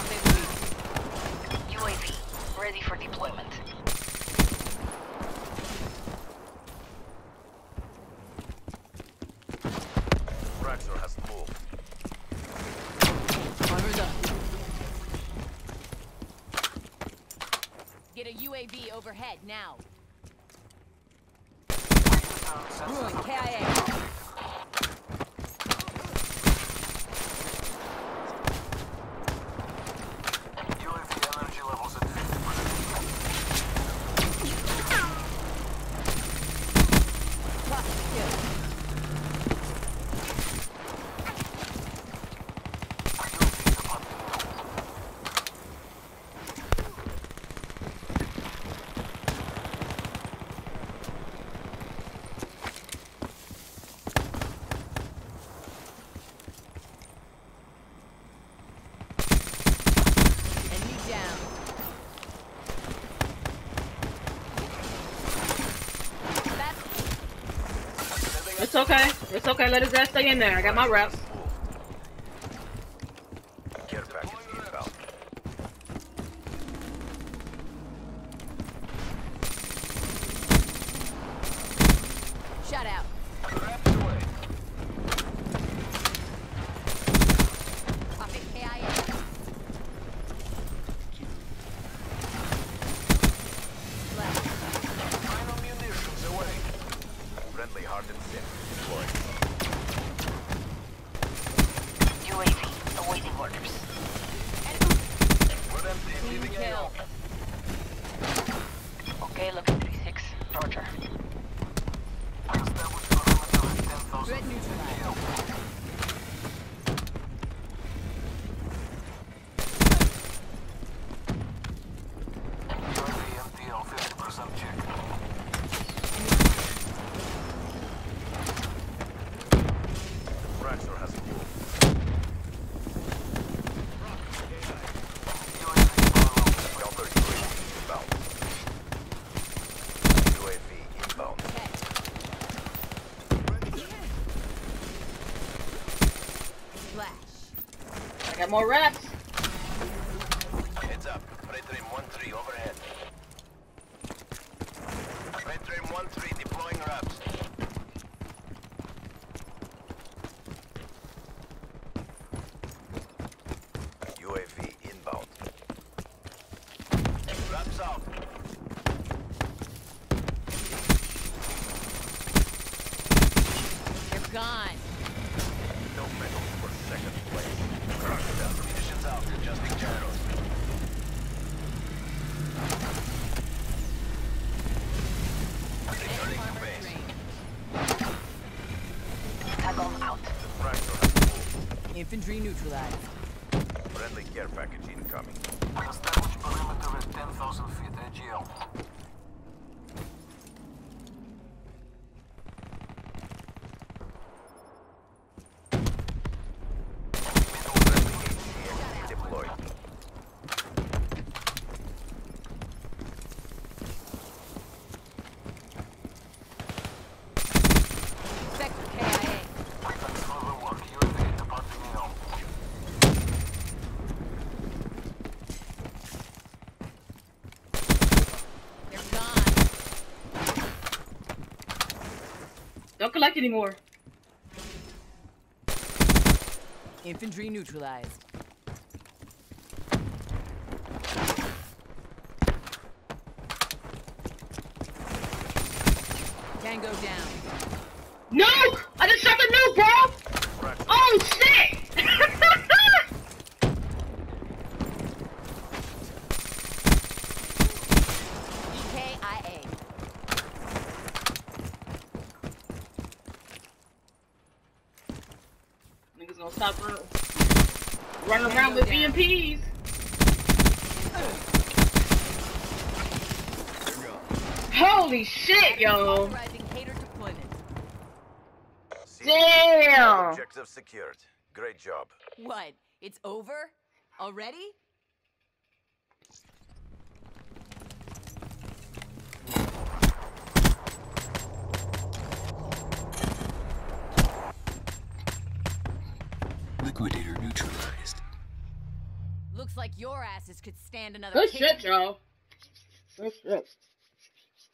UAV, ready for deployment. Fracture has moved. Armor's up. Get a UAV overhead now. Ruin KIA. It's okay. It's okay. Let his ass stay in there. I got my reps. Care package inbound. Shut out. Popping KIA. Left. Final munitions away. Friendly hardened sim deployed. UAV, awaiting orders. We're empty, leaving Kill. Okay, looking 3-6. Roger. Threat neutralized. MTL 50% check. Fracture has moved. Counter UAV inbound. UAV inbound. Flash. I got more reps. Heads up. Red Dream 1-3 overhead. Red Dream 1-3 deploying wraps. UAV inbound. Wraps out. They're gone. No medal for second place. Crocodile munitions out. Adjusting gyros. Returning to Armor base. drained. Taggle out. Fracture has moved. Infantry neutralized. Friendly care package incoming. Establish perimeter at 10,000 feet AGL. Friendly HCX deployed. Sector KIA. Thanks for the work. UAV departing AO. They're gone. Don't collect anymore. Infantry neutralized. Tango down. Nuke! I just shot the nuke, bro! Fracture. Oh, shit! EKIA. Niggas gonna stop running around with EMPs. Holy shit, yo! Authorizing cater deployment. Damn! Objective secured. Great job. What? It's over? Already? Liquidator neutralized. Looks like your asses could stand another Good kicking. shit, y'all. Good shit.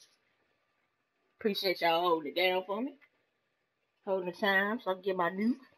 Appreciate y'all holding it down for me. Holding the time so I can get my nuke.